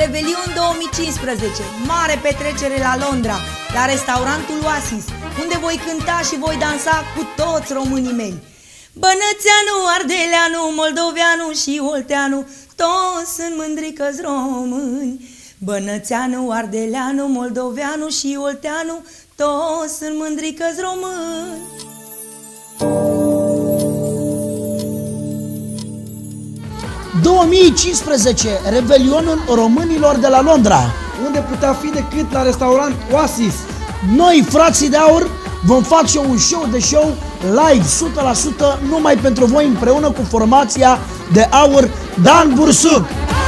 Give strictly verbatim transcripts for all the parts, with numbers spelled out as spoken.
Revelion două mii cincisprezece, mare petrecere la Londra, la restaurantul Oasis, unde voi cânta și voi dansa cu toți românii mei. Bănățeanu, Ardeleanu, Moldoveanu și Olteanu, toți sunt mândri că-s români. Bănățeanu, Ardeleanu, Moldoveanu și Olteanu, toți sunt mândri că-s români. două mii cincisprezece, Revelionul românilor de la Londra. Unde putea fi decât la restaurant Oasis? Noi, frații de aur, vom face un show de show live, o sută la sută, numai pentru voi, împreună cu formația de aur Dan Bursuc.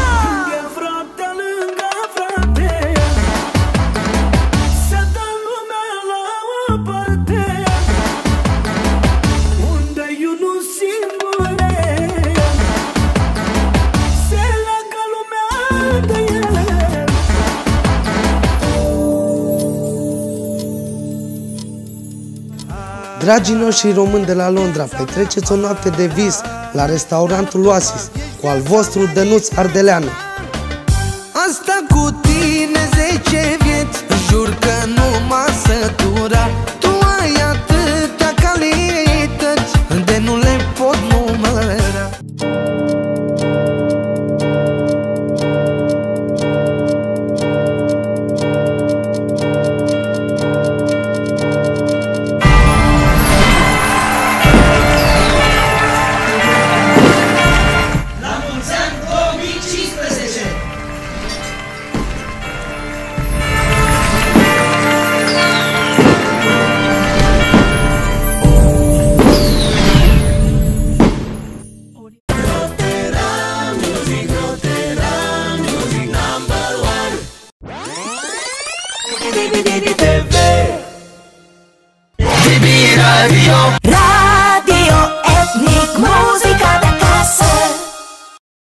Dragii noștri români de la Londra, petreceți o noapte de vis la restaurantul Oasis cu al vostru Dănuț Ardeleanu. Asta cu tine zece vieți, jur că nu m-a sătura. Tu ai atâtea calități de nu le pot număra. Radio